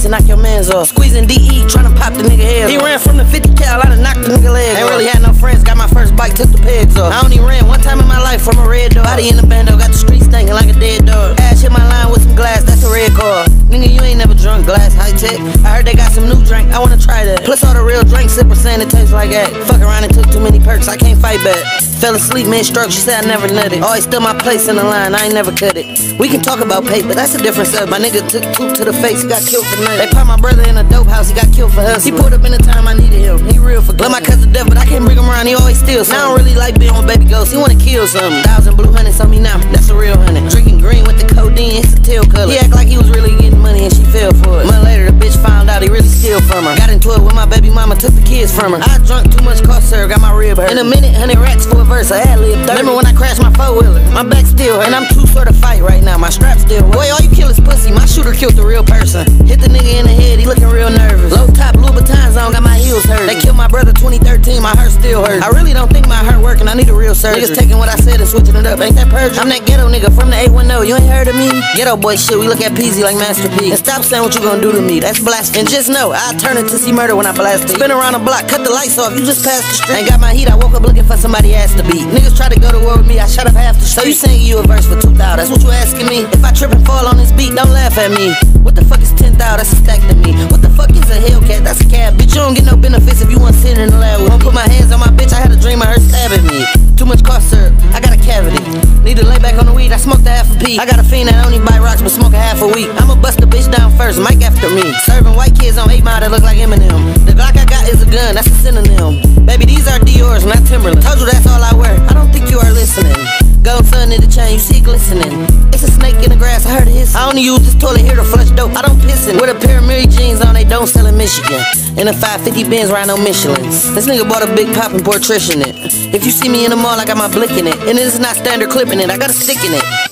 to knock your mans off. Squeezing DE, tryna pop the nigga head. He ran from the 50 cal, I done knocked the nigga leg. Ain't really had no friends, got my first bike, took the pegs off. I only ran one time in my life from a red dog. Body in the bando, got the streets stinking like a dead dog. Ash hit my line with some glass, that's a red car. Nigga, you ain't never drunk glass, high tech. I heard they got some new drink, I wanna try that. Plus all the real drink sippers saying it tastes like that. Fuck around and took too many perks, I can't fight back. Fell asleep mid-stroke, she said I never nutted. Always still my place in the line, I ain't never cut it. We can talk about paper, that's a different subject. My nigga took two to the face, he got killed for nothing. They put my brother in a dope house, he got killed for hustling. He pulled up in the time I needed him, he real for good. Love my cousin death, but I can't bring him around, he always steals something. Now I don't really like being with baby ghost, he wanna kill something. 1,000 blue hundreds on me now, that's a real hundred. Drinking green with the codeine, it's a teal color. He act like he was really getting money and she fell for it. A month later, the bitch found out he really steal from her. Got into it with my baby mama, took the kids from her. I drunk too much cough syrup, got my rib hurt. In a minute, 100 racks for a verse, I had lived 30. Remember when I crashed my four-wheeler? My back still hurt, and I'm too sort of fight right now, my strap still hurt. Boy, all you kill is pussy, my shooter killed the real person. Hit the nigga in the head, he looking real nervous. Low top Louboutins on, got my heels hurt. They killed my brother 2013, my heart still hurt. I really don't think my heart working, I need a real surgery. Niggas taking what I said and switching it up, ain't that perjury? I'm that ghetto nigga from the 810, you ain't heard of me? Ghetto boy shit, we look at Peasy like Master P. And stop saying what you gonna do to me, that's blasphemy. And just know, I'll turn it to see murder when I blast it. Spin around the block, cut the lights off, you just passed the street. Ain't got my heat, I woke up looking for somebody ass to beat. Niggas try to go to war with me, I shut up half the street. So you saying you a verse for 2,000, that's what you asking me? If I trip and fall on this beat, don't laugh at me. What the fuck is 10,000, that's a stack to me. What the fuck is a Hellcat, that's a cab. Bitch, you don't get no benefits if you want to sit in the lab with me. Won't put my hands on my bitch, I had a dream of her stabbing me. Too much cough syrup, I got a cavity. Need to lay back on the weed, I smoked a half a pea. I got a fiend that only buy rocks but smoke a half a week. I'ma bust the bitch down first, Mike after me. Serving white kids on 8 Mile that look like Eminem. The Glock I got is a gun, that's a synonym. Baby, these are Dior's, not Timberland. Told you that's all I wear, I don't think you are listening. Gold sun in the chain, you see it glistening. It's a snake in the grass, I heard it hiss. I only use this toilet here to flush dope, I don't piss in. With a pair of Mary jeans on, they don't sell in Michigan. In a 550 Benz riding on Michelins. This nigga bought a big pop and poured Trish in it. If you see me in the mall, I got my blick in it. And it is not standard clipping it, I got a stick in it.